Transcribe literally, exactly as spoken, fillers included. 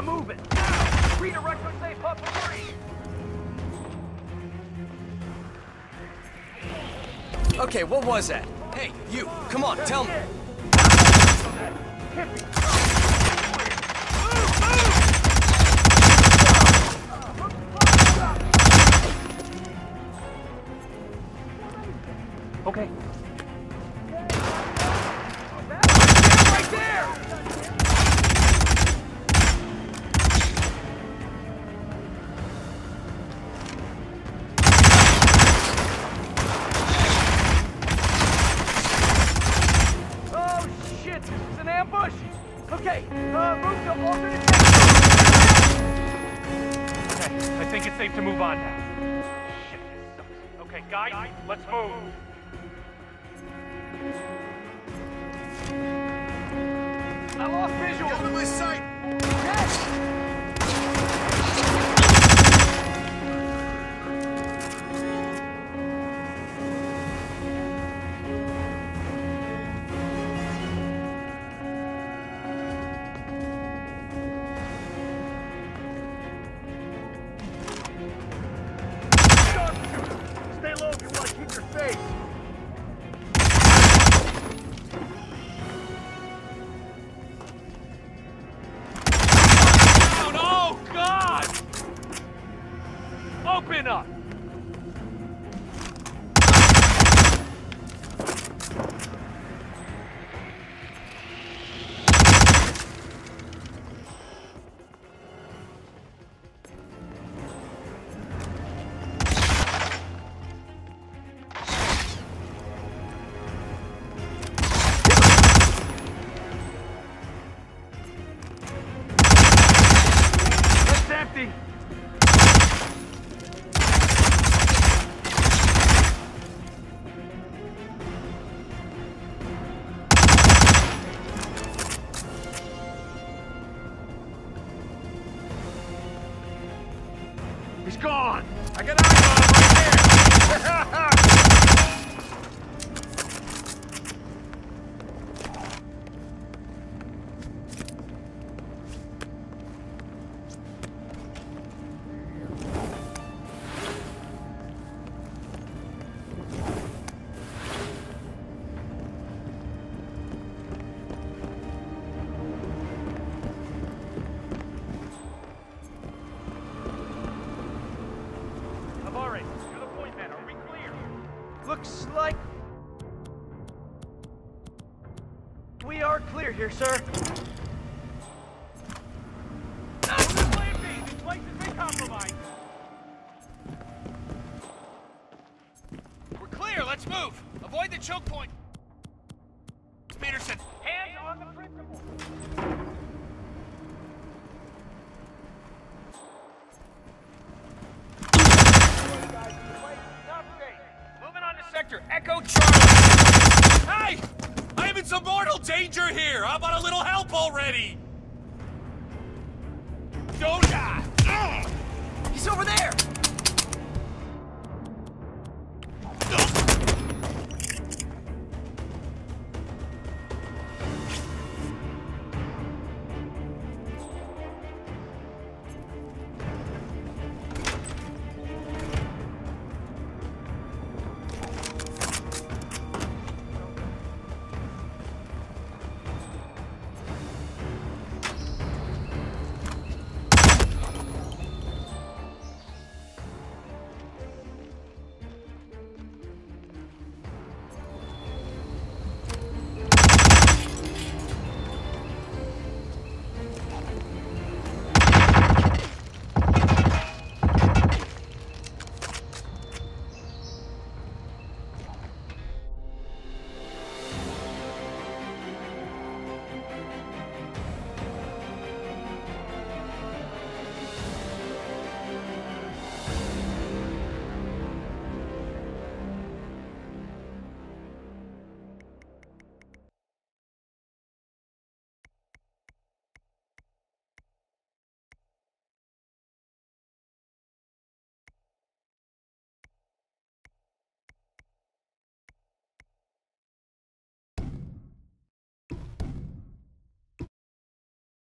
move it! Now! Redirect to safe hub three! Okay, what was that? Hey, you, come on, tell me. Okay. Right there! Oh shit, this is an ambush! Okay, uh, move to alternate sector. Okay, I think it's safe to move on now. Shit, this sucks. Okay, guys, let's move. I lost visual! Get out of my sight! Yes! Stay low if you want to keep your face! Open up! That's empty! He's gone! I got eyes on him right there! Looks like we are clear here, sir. No, this plan B. This place has been compromised. We're clear. Let's move. Avoid the choke point. Peterson. Hands on the principal. Sector, Echo Charlie! Hey! I am in some mortal danger here! How about a little help already? Don't die! He's over there!